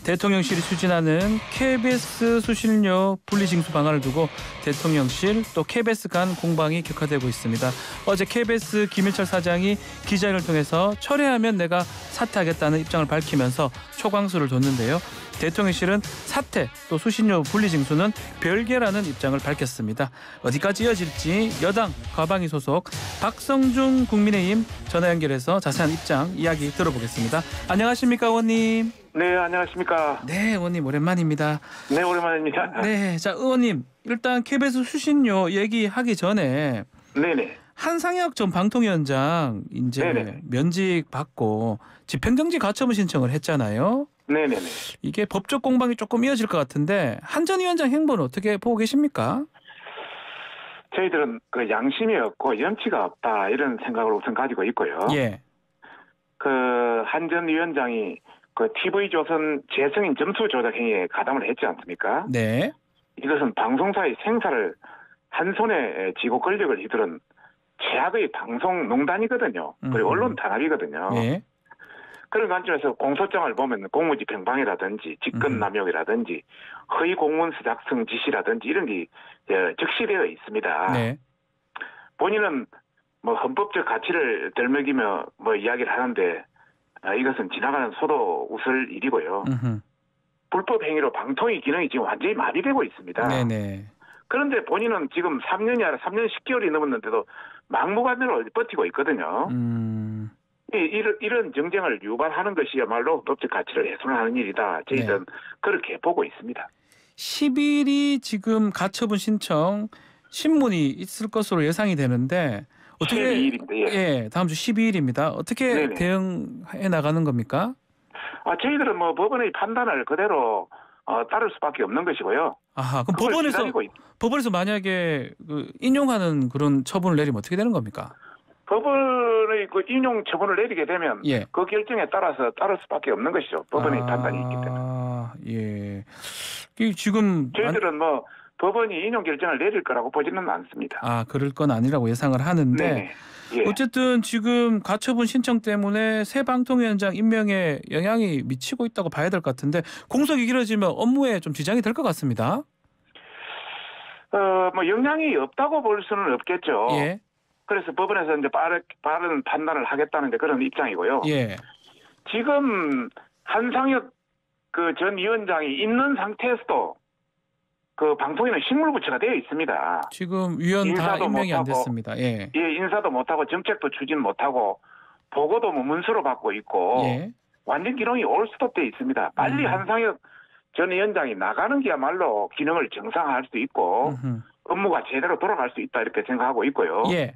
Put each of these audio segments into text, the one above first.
대통령실이 추진하는 KBS 수신료 분리징수 방안을 두고 대통령실 또 KBS 간 공방이 격화되고 있습니다. 어제 KBS 김일철 사장이 기자회견을 통해서 철회하면 내가 사퇴하겠다는 입장을 밝히면서 초강수를 뒀는데요. 대통령실은 사퇴 또 수신료 분리징수는 별개라는 입장을 밝혔습니다. 어디까지 이어질지 여당 과방위 소속 박성중 국민의힘 전화 연결해서 자세한 입장 이야기 들어보겠습니다. 안녕하십니까 의원님. 네, 안녕하십니까. 네, 의원님 오랜만입니다. 네, 오랜만입니다. 네, 자 의원님 일단 KBS 수신료 얘기하기 전에 네네. 한상혁 전 방통위원장 이제 네네. 면직 받고 집행정지 가처분 신청을 했잖아요. 네네네. 이게 법적 공방이 조금 이어질 것 같은데 한 전 위원장 행보는 어떻게 보고 계십니까? 저희들은 그 양심이 없고 염치가 없다 이런 생각을 우선 가지고 있고요. 예. 그 한 전 위원장이 그 TV조선 재승인 점수 조작 행위에 가담을 했지 않습니까? 네. 이것은 방송사의 생사를 한 손에 쥐고 권력을 휘두른 최악의 방송 농단이거든요. 그리고 언론 탄압이거든요. 예. 그런 관점에서 공소장을 보면 공무집행방해라든지 직권남용이라든지 허위 공문서 작성 지시라든지 이런 게 적시되어 있습니다. 네. 본인은 뭐 헌법적 가치를 들먹이며 뭐 이야기를 하는데 이것은 지나가는 소도 웃을 일이고요. 불법 행위로 방통위 기능이 지금 완전히 마비되고 있습니다. 네네. 그런데 본인은 지금 3년이 아니라 3년 10개월이 넘었는데도 막무가내로 버티고 있거든요. 이런 정쟁을 유발하는 것이야말로 법적 가치를 훼손하는 일이다. 저희들은 네. 그렇게 보고 있습니다. 10일이 지금 가처분 신청 신문이 있을 것으로 예상이 되는데 어떻게 12일입니다. 예, 다음 주 12일입니다. 어떻게 네네. 대응해 나가는 겁니까? 저희들은 뭐 법원의 판단을 그대로 따를 수밖에 없는 것이고요. 아하, 그럼 그걸 기다리고 법원에서 만약에 그 인용하는 그런 처분을 내리면 어떻게 되는 겁니까? 법원의 그 인용 처분을 내리게 되면 예. 그 결정에 따라서 따를 수밖에 없는 것이죠. 법원의 판단이 있기 때문에. 예. 지금 저희들은 뭐 법원이 인용 결정을 내릴 거라고 보지는 않습니다. 그럴 건 아니라고 예상을 하는데 네. 예. 어쨌든 지금 가처분 신청 때문에 새 방통위원장 임명에 영향이 미치고 있다고 봐야 될 것 같은데 공석이 길어지면 업무에 좀 지장이 될 것 같습니다. 뭐 영향이 없다고 볼 수는 없겠죠. 예. 그래서 법원에서 이제 빠른 판단을 하겠다는 데 그런 입장이고요. 예. 지금 한상혁 그 전 위원장이 있는 상태에서도 그 방통위는 식물부처가 되어 있습니다. 지금 위원 다 임명이 안 됐습니다. 예. 예, 인사도 못하고 정책도 추진 못하고 보고도 뭐 문서로 받고 있고 예. 완전 기능이 올스톱되어 있습니다. 빨리 한상혁 전 위원장이 나가는 게야말로 기능을 정상화할 수 있고 업무가 제대로 돌아갈 수 있다 이렇게 생각하고 있고요. 예.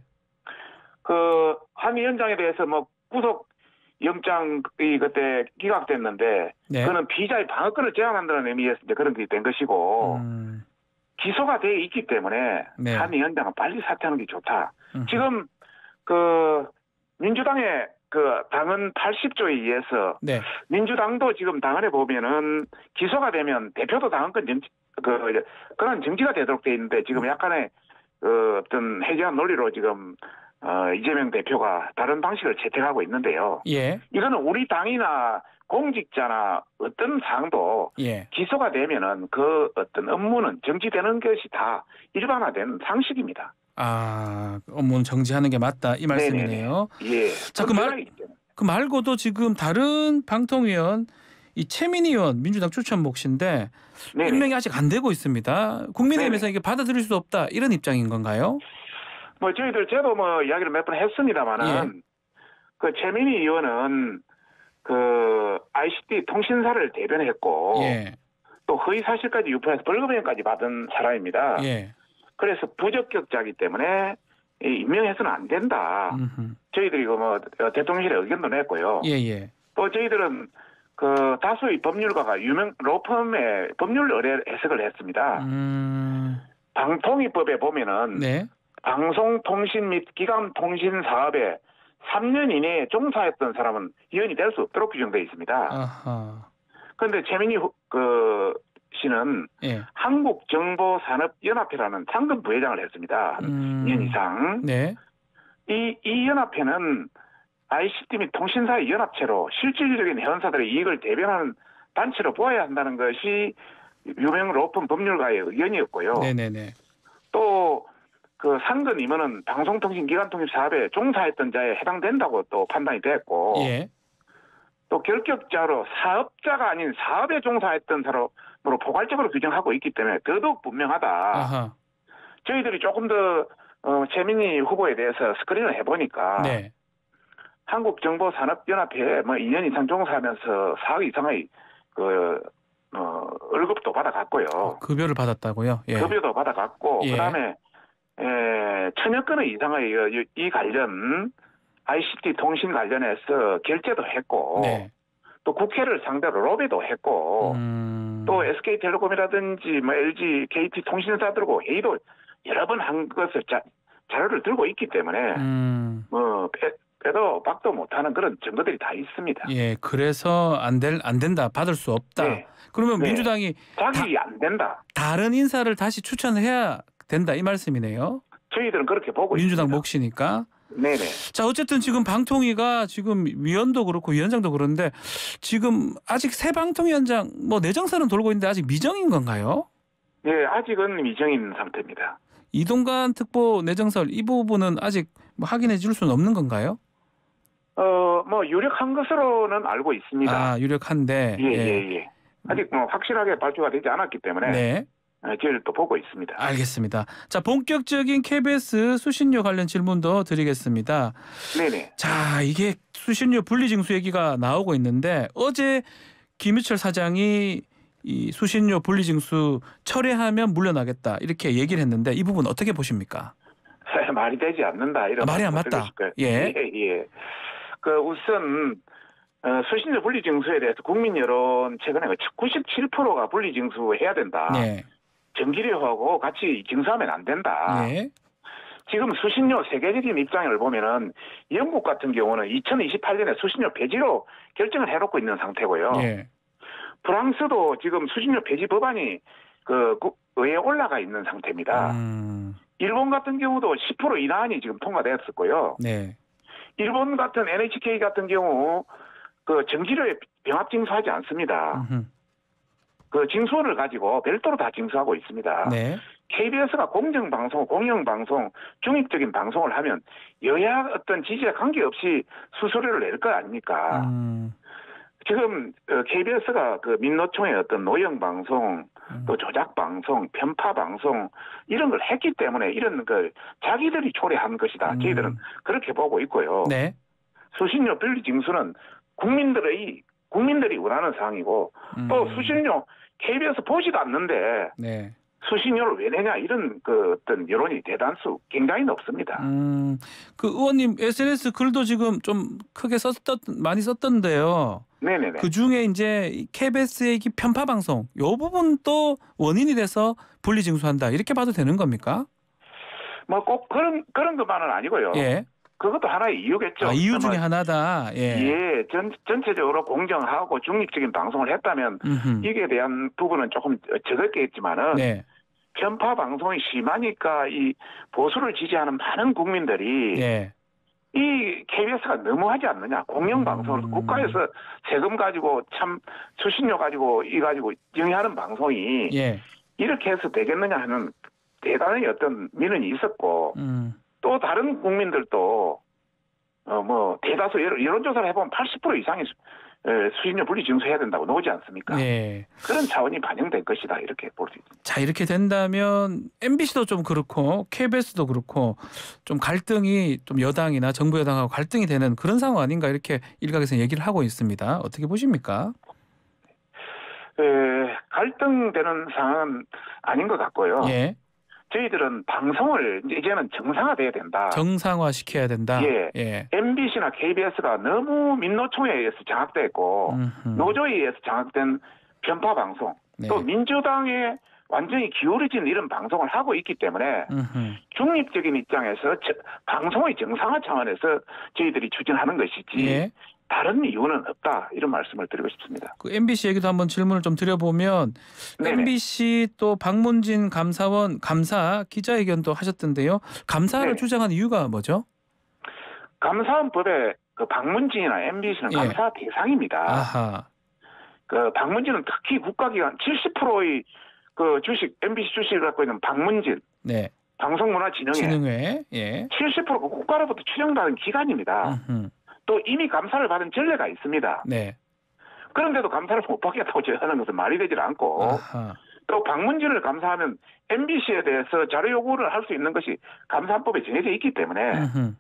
그 한 위원장에 대해서 뭐 구속 영장이 그때 기각됐는데 네. 그거는 피의자의 방어권을 제한한다는 의미에서 이제 그런 게 된 것이고 기소가 돼 있기 때문에 네. 한 위원장은 빨리 사퇴하는 게 좋다. 지금 그 민주당의 그 당헌 80조에 의해서 네. 민주당도 지금 당헌에 보면은 기소가 되면 대표도 당헌권 그런 정지가 되도록 돼 있는데 지금 약간의 어떤 해이한 논리로 지금 이재명 대표가 다른 방식을 채택하고 있는데요. 예. 이거는 우리 당이나 공직자나 어떤 사항도 예. 기소가 되면은 그 어떤 업무는 정지되는 것이 다 일반화된 상식입니다. 업무는 정지하는 게 맞다 이 말씀이네요. 네네네. 예. 자, 그 말고도 지금 다른 방통위원 이 최민희 의원 민주당 추천 몫인데 네네. 임명이 아직 안 되고 있습니다. 국민의힘에서 이게 받아들일 수 없다 이런 입장인 건가요? 뭐 저도 뭐 이야기를 몇 번 했습니다만은 예. 그 최민희 의원은 그 ICT 통신사를 대변했고 예. 또 허위 사실까지 유포해서 벌금형까지 받은 사람입니다. 예. 그래서 부적격자이기 때문에 임명해서는 안 된다. 저희들이 뭐 대통령실에 의견도 냈고요. 예. 또 저희들은 그 다수의 법률가가 유명 로펌의 법률 의뢰 해석을 했습니다. 방통위법에 보면은 네. 방송통신 및 기간통신 사업에 3년 이내에 종사했던 사람은 위원이 될 수 없도록 규정되어 있습니다. 그런데 최민희 씨는 예. 한국정보산업연합회라는 상근 부회장을 했습니다. 2년 이상. 네. 이 연합회는 ICT 및 통신사의 연합체로 실질적인 회원사들의 이익을 대변하는 단체로 보아야 한다는 것이 유명 로펌 법률가의 의견이었고요. 네네네. 또 그 상근 임원은 방송통신기관통합 사업에 종사했던 자에 해당된다고 또 판단이 됐고 예. 또 결격자로 사업자가 아닌 사업에 종사했던 사람으로 포괄적으로 규정하고 있기 때문에 더더욱 분명하다. 아하. 저희들이 조금 더 최민희 후보에 대해서 스크린을 해보니까 네. 한국정보산업연합회에 뭐 2년 이상 종사하면서 4억 이상의 월급도 받아갔고요. 급여를 받았다고요? 예. 급여도 받아갔고 예. 그다음에 1000여 건의 이상의 이 관련 ICT 통신 관련해서 결제도 했고 네. 또 국회를 상대로 로비도 했고 또 SK텔레콤이라든지 뭐 LG, KT 통신사들하고 회의도 여러 번 한 것을 자료를 들고 있기 때문에 뭐 빼도 박도 못하는 그런 증거들이 다 있습니다. 예, 그래서 안 된다, 받을 수 없다. 네. 그러면 네. 민주당이 자격이 안 된다. 다른 인사를 다시 추천해야 된다 이 말씀이네요. 저희들은 그렇게 보고 민주당 있습니다. 몫이니까. 네네. 자, 어쨌든 지금 방통위가 지금 위원도 그렇고 위원장도 그런데 지금 아직 새 방통위원장 뭐 내정설은 돌고 있는데 아직 미정인 건가요? 네, 아직은 미정인 상태입니다. 이동관 특보 내정설 이 부분은 아직 뭐 확인해 줄 수는 없는 건가요? 뭐 유력한 것으로는 알고 있습니다. 아, 유력한데. 예. 아직 뭐 확실하게 발표가 되지 않았기 때문에 네. 저희를 또 보고 있습니다. 알겠습니다. 자, 본격적인 KBS 수신료 관련 질문도 드리겠습니다. 네네. 자, 이게 수신료 분리징수 얘기가 나오고 있는데 어제 김유철 사장이 이 수신료 분리징수 철회하면 물러나겠다 이렇게 얘기를 했는데 이 부분 어떻게 보십니까? 말이 되지 않는다 이런 말이 안 말씀을 맞다. 드리실 거예요. 예. 우선 수신료 분리징수에 대해서 국민 여론 최근에 97%가 분리징수해야 된다. 네. 전기료하고 같이 징수하면 안 된다. 예. 지금 수신료 세계적인 입장을 보면은 영국 같은 경우는 2028년에 수신료 폐지로 결정을 해놓고 있는 상태고요. 예. 프랑스도 지금 수신료 폐지 법안이 의회에 올라가 있는 상태입니다. 일본 같은 경우도 10% 이하안이 지금 통과되었었고요. 네. 일본 같은 NHK 같은 경우 전기료에 병합 징수하지 않습니다. 징수원을 가지고 별도로 다 징수하고 있습니다. 네. KBS가 공정방송, 공영방송, 중립적인 방송을 하면 여야 어떤 지지에 관계없이 수수료를 낼 거 아닙니까? 지금 KBS가 민노총의 어떤 노영방송, 또 조작방송, 편파방송 이런 걸 했기 때문에 이런 걸 자기들이 초래한 것이다. 저희들은 그렇게 보고 있고요. 네. 수신료 분리징수는 국민들이 원하는 사항이고 또 수신료 KBS 보지도 않는데 네. 수신료를 왜 내냐 이런 어떤 여론이 대다수 굉장히 높습니다. 의원님 SNS 글도 지금 좀 크게 많이 썼던데요. 네네네. 그 중에 이제 KBS의 편파 방송 요 부분도 원인이 돼서 분리징수한다 이렇게 봐도 되는 겁니까? 뭐 꼭 그런 것만은 아니고요. 예. 그것도 하나의 이유겠죠. 아, 이유 중에 하나다. 예. 전체적으로 공정하고 중립적인 방송을 했다면 이게 대한 부분은 조금 적었겠지만은 네. 편파 방송이 심하니까 이 보수를 지지하는 많은 국민들이 예. 이 KBS가 너무하지 않느냐. 공영방송을 국가에서 세금 가지고 참 수신료 가지고 영위하는 방송이 예. 이렇게 해서 되겠느냐 하는 대단히 어떤 민원이 있었고 또 다른 국민들도 대다수 여론조사를 해보면 80% 이상이 수신료 분리징수해야 된다고 나오지 않습니까? 예. 그런 차원이 반영된 것이다 이렇게 볼 수 있습니다. 자, 이렇게 된다면 MBC도 좀 그렇고 KBS도 그렇고 좀 갈등이 좀 여당이나 정부 여당하고 갈등이 되는 그런 상황 아닌가 이렇게 일각에서 얘기를 하고 있습니다. 어떻게 보십니까? 갈등되는 상황은 아닌 것 같고요. 예. 저희들은 방송을 이제는 정상화돼야 된다. 정상화시켜야 된다. 예. MBC나 KBS가 너무 민노총에 의해서 장악됐고 노조에 의해서 장악된 편파 방송 네. 또 민주당에 완전히 기울어진 이런 방송을 하고 있기 때문에 중립적인 입장에서 방송의 정상화 차원에서 저희들이 추진하는 것이지 예. 다른 이유는 없다 이런 말씀을 드리고 싶습니다. 그 MBC 얘기도 한번 질문을 좀 드려보면 네네. MBC 또 박문진 감사원 감사 기자회견도 하셨던데요. 감사를 네. 주장한 이유가 뭐죠? 감사원법에 박문진이나 MBC는 예. 감사 대상입니다. 아하. 그 박문진은 특히 국가기관 70%의 그 주식 MBC 주식을 갖고 있는 박문진 네. 방송문화진흥회 진흥회. 예. 70% 국가로부터 추정받은 기관입니다. 또 이미 감사를 받은 전례가 있습니다. 네. 그런데도 감사를 못 받겠다고 하는 것은 말이 되질 않고 아하. 또 박문진을 감사하면 MBC에 대해서 자료 요구를 할 수 있는 것이 감사법에 정해져 있기 때문에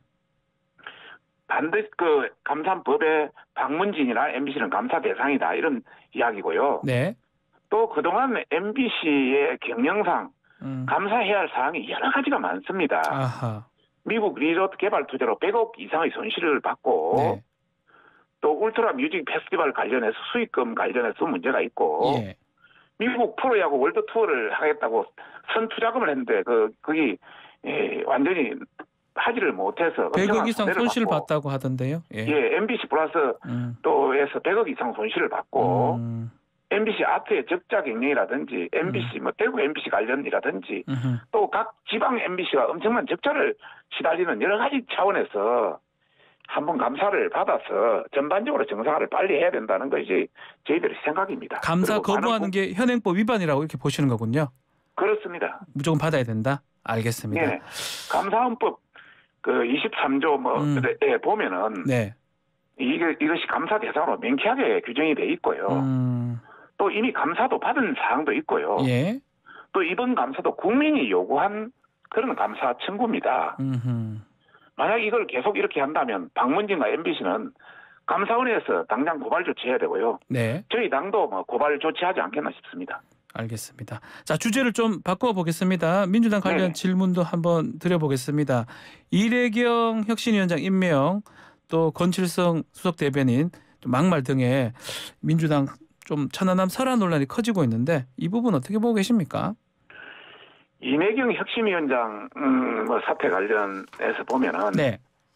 반드시 그 감사법에 박문진이나 MBC는 감사 대상이다 이런 이야기고요. 네. 또 그동안 MBC의 경영상 감사해야 할 사항이 여러 가지가 많습니다. 아하. 미국 리조트 개발 투자로 100억 이상의 손실을 받고 네. 또 울트라 뮤직 페스티벌 관련해서 수익금 관련해서 문제가 있고 예. 미국 프로야구 월드 투어를 하겠다고 선투자금을 했는데 거기 완전히 하지를 못해서 100억 이상 손실을 받고, 봤다고 하던데요. 예. 예, MBC 플러스 또에서 100억 이상 손실을 받고 MBC 아트의 적자 경영이라든지 MBC 뭐 대구 MBC 관련이라든지 또 각 지방 MBC가 엄청난 적자를 시달리는 여러 가지 차원에서 한번 감사를 받아서 전반적으로 정상화를 빨리 해야 된다는 것이 저희들의 생각입니다. 감사 거부하는 게 현행법 위반이라고 이렇게 보시는 거군요. 그렇습니다. 무조건 받아야 된다. 알겠습니다. 네. 감사헌법 그 23조 에 보면은 네. 이것이 감사 대상으로 명쾌하게 규정이 돼 있고요. 또 이미 감사도 받은 사항도 있고요. 예. 또 이번 감사도 국민이 요구한 그런 감사 청구입니다. 만약 이걸 계속 이렇게 한다면 박문진과 MBC는 감사원에서 당장 고발 조치해야 되고요. 네. 저희 당도 뭐 고발 조치하지 않겠나 싶습니다. 알겠습니다. 자, 주제를 좀 바꿔보겠습니다. 민주당 관련 네. 질문도 한번 드려보겠습니다. 이래경 혁신위원장 임명, 또 권칠성 수석 대변인, 또 막말 등의 민주당 좀 천안함 설화 논란이 커지고 있는데 이 부분 어떻게 보고 계십니까? 이내경 혁신위원장 뭐 사태 관련해서 보면은 네.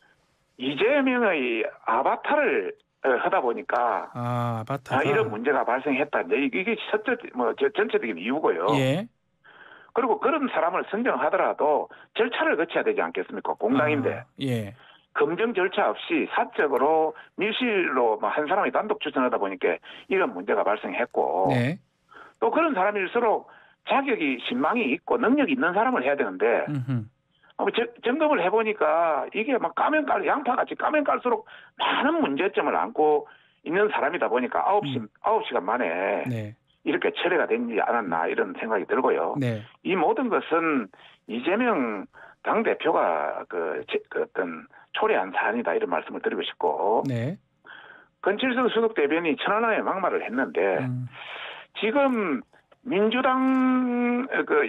이재명의 아바타를 하다 보니까 아바타가 이런 문제가 발생했다. 이게 전체적인 이유고요. 예. 그리고 그런 사람을 선정하더라도 절차를 거쳐야 되지 않겠습니까? 공당인데. 예. 검증 절차 없이 사적으로 밀실로 한 사람이 단독 추천하다 보니까 이런 문제가 발생했고 네. 또 그런 사람일수록 자격이 신망이 있고 능력이 있는 사람을 해야 되는데 점검을 해보니까 이게 막 양파같이 까면 깔수록 많은 문제점을 안고 있는 사람이다 보니까 9시간 만에 네. 이렇게 처리가 되지 않았나 이런 생각이 들고요. 네. 이 모든 것은 이재명 당대표가 어떤 초래한 사안이다 이런 말씀을 드리고 싶고 네. 권칠성 수석 대변인이 천안함에 막말을 했는데 지금 민주당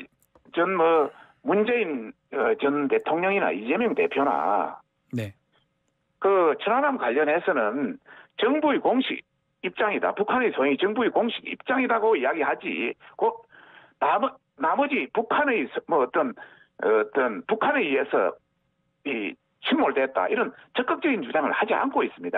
문재인 전 대통령이나 이재명 대표나 네. 그 천안함 관련해서는 정부의 공식 입장이다. 북한의 소행이 정부의 공식 입장이라고 이야기하지. 나머지 북한의 어떤 북한에 의해서 이 침몰됐다 이런 적극적인 주장을 하지 않고 있습니다.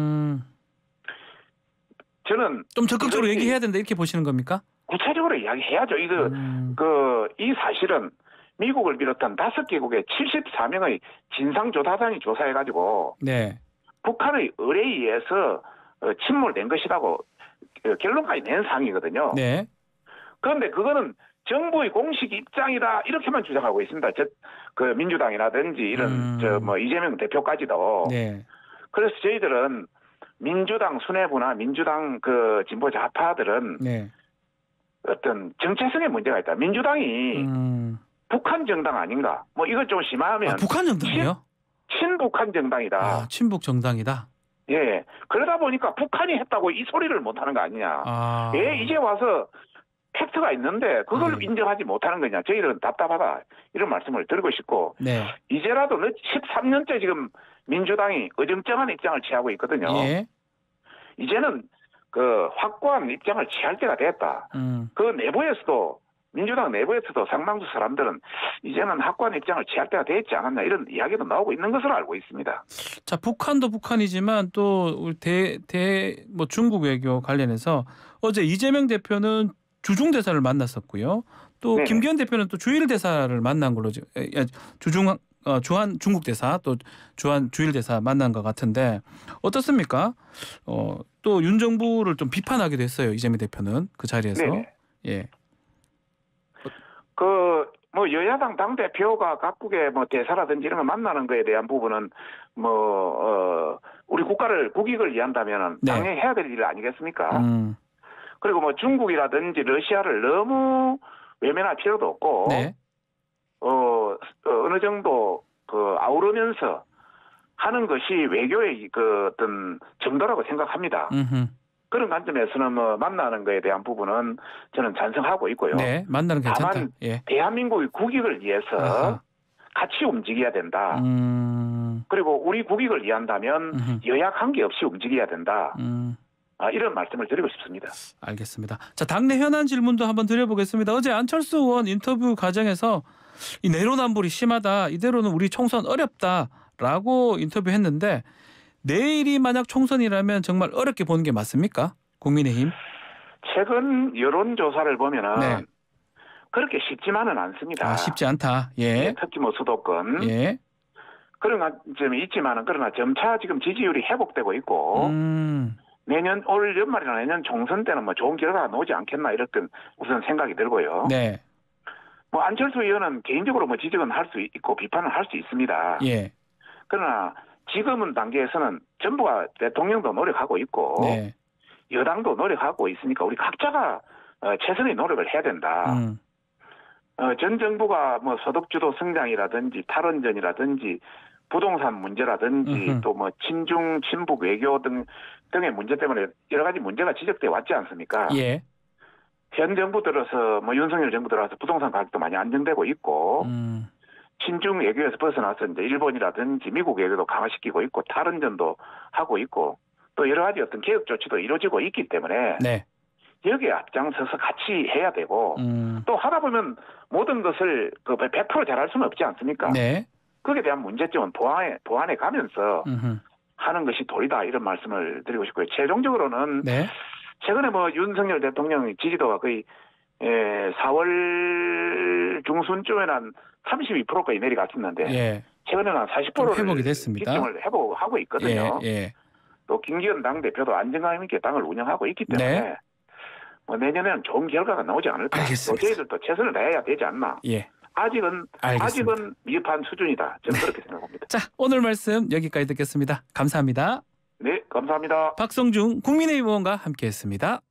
저는 좀 적극적으로 얘기해야 된다 이렇게 보시는 겁니까? 구체적으로 이야기해야죠. 이 사실은 미국을 비롯한 5개국의 74명의 진상조사단이 조사해가지고 네. 북한의 의뢰에 의해서 침몰된 것이라고 결론까지 낸 사항이거든요. 네. 그런데 그거는 정부의 공식 입장이다 이렇게만 주장하고 있습니다. 그 민주당이라든지 이런 이재명 대표까지도. 네. 그래서 저희들은 민주당 수뇌부나 민주당 그 진보 좌파들은 네. 어떤 정체성에 문제가 있다. 민주당이 북한 정당 아닌가? 뭐 이것 좀 심하면 북한 정당이요? 친북한 정당이다. 친북 정당이다. 예. 그러다 보니까 북한이 했다고 이 소리를 못하는 거 아니냐. 왜 이제 와서 팩트가 있는데 그걸 인정하지 못하는 거냐. 저희들은 답답하다. 이런 말씀을 드리고 싶고 네. 이제라도 13년째 지금 민주당이 어정쩡한 입장을 취하고 있거든요. 예. 이제는 그 확고한 입장을 취할 때가 됐다. 그 내부에서도 민주당 내부에서도 상당수 사람들은 이제는 확고한 입장을 취할 때가 됐지 않았나 이런 이야기도 나오고 있는 것으로 알고 있습니다. 자, 북한도 북한이지만 또 중국 외교 관련해서 어제 이재명 대표는 주중 대사를 만났었고요. 또 네네. 김기현 대표는 또 주일 대사를 만난 걸로 주중 주한 중국 대사 또 주한 주일 대사 만난 것 같은데 어떻습니까? 또 윤 정부를 좀 비판하기도 했어요. 이재명 대표는 그 자리에서. 네네. 예. 뭐 여야당 당 대표가 각국의 뭐 대사라든지 이런 거 만나는 거에 대한 부분은 우리 국익을 위한다면은 네. 당연히 해야 될 일 아니겠습니까? 음. 그리고 뭐 중국이라든지 러시아를 너무 외면할 필요도 없고, 네. 어느 정도 아우르면서 하는 것이 외교의 그 어떤 정도라고 생각합니다. 음흠. 그런 관점에서는 뭐 만나는 거에 대한 부분은 저는 찬성하고 있고요. 네. 만나는 괜찮다. 다만 예. 대한민국의 국익을 위해서 아하. 같이 움직여야 된다. 음. 그리고 우리 국익을 위한다면 음흠. 여야 관계없이 움직여야 된다. 이런 말씀을 드리고 싶습니다. 알겠습니다. 자, 당내 현안 질문도 한번 드려보겠습니다. 어제 안철수 의원 인터뷰 과정에서 이 내로남불이 심하다. 이대로는 우리 총선 어렵다라고 인터뷰했는데 내일이 만약 총선이라면 정말 어렵게 보는 게 맞습니까? 국민의힘? 최근 여론조사를 보면은 네. 그렇게 쉽지만은 않습니다. 쉽지 않다. 예. 특히 뭐 수도권 예. 그런 점이 있지만은 그러나 점차 지금 지지율이 회복되고 있고 내년 올 연말이나 내년 총선 때는 뭐 좋은 결과가 나오지 않겠나 이렇게 우선 생각이 들고요. 네. 뭐 안철수 의원은 개인적으로 뭐 지적은 할 수 있고 비판을 할 수 있습니다. 예. 그러나 지금은 단계에서는 정부가 대통령도 노력하고 있고 네. 여당도 노력하고 있으니까 우리 각자가 최선의 노력을 해야 된다. 전 정부가 뭐 소득주도 성장이라든지 탈원전이라든지 부동산 문제라든지 또 뭐 친중 친북 외교 등의 문제 때문에 여러 가지 문제가 지적돼 왔지 않습니까? 예. 현 정부 들어서 뭐 윤석열 정부 들어서 부동산 가격도 많이 안정되고 있고 친중 외교에서 벗어나서 이제 일본이라든지 미국 외교도 강화시키고 있고 탈원전도 하고 있고 또 여러 가지 어떤 개혁 조치도 이루어지고 있기 때문에 네. 여기에 앞장서서 같이 해야 되고 또 하다 보면 모든 것을 100% 잘할 수는 없지 않습니까? 네. 거기에 대한 문제점은 보완해 가면서 하는 것이 도리다 이런 말씀을 드리고 싶고요. 최종적으로는 네. 최근에 뭐 윤석열 대통령 지지도가 거의 4월 중순쯤에는 한 32%까지 내려갔었는데 예. 최근에는 한 40%를 회복이 됐습니다. 기점을 회복하고 있거든요. 예. 또 김기현 당대표도 안정감 있게 당을 운영하고 있기 때문에 네. 뭐 내년에는 좋은 결과가 나오지 않을까. 알겠습니다. 또 저희들도 최선을 다해야 되지 않나. 예. 아직은 알겠습니다. 미흡한 수준이다. 저는 그렇게 생각합니다. 자, 오늘 말씀 여기까지 듣겠습니다. 감사합니다. 네, 감사합니다. 박성중 국민의힘 의원과 함께했습니다.